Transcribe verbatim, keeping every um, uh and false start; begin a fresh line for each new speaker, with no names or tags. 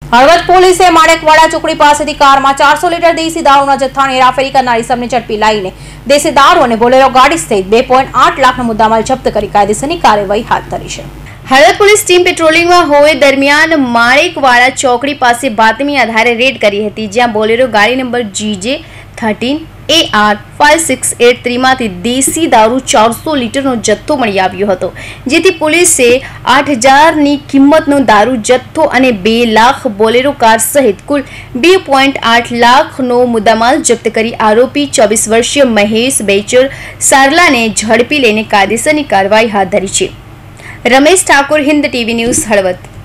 હળવદ પોલીસે માણેકવાડા ચોકડી પાસેથી કારમાં ચારસો લીટર દેશી દારૂના જથ્થાની હેરાફેરી કરનાર ઇસમને ઝડપી લાવીને દેશી દારૂ અને બોલેરો ગાડી સહિત બે પોઈન્ટ આઠ લાખનો મુદ્દામાલ જપ્ત કરી કાયદેસરની કાર્યવાહી હાથ ધરી છે।
હળવદ પોલીસ ટીમ પેટ્રોલિંગમાં હોય દરમિયાન માણેકવાડા ચોકડી પાસે બાતમી આધારે રેડ કરી હતી, જ્યાં બોલેરો ગાડી number GJ thirteen A R five six eight three માંથી દેશી દારૂ ચારસો લીટરનો જથ્થો મળી આવ્યો હતો, જેથી પોલીસે આઠ હજારની કિંમતનો દારૂ જથ્થો અને બે લાખ બોલેરો કાર સહિત કુલ બે પોઈન્ટ આઠ લાખનો મુદ્દામાલ જપ્ત કરી આરોપી ચોવીસ વર્ષીય મહેશ બેચર સારલાને ઝડપી લઈને કાયદેસરની કાર્યવાહી હાથ ધરી છે। Ramesh Thakor, Hind TV news, Halvad.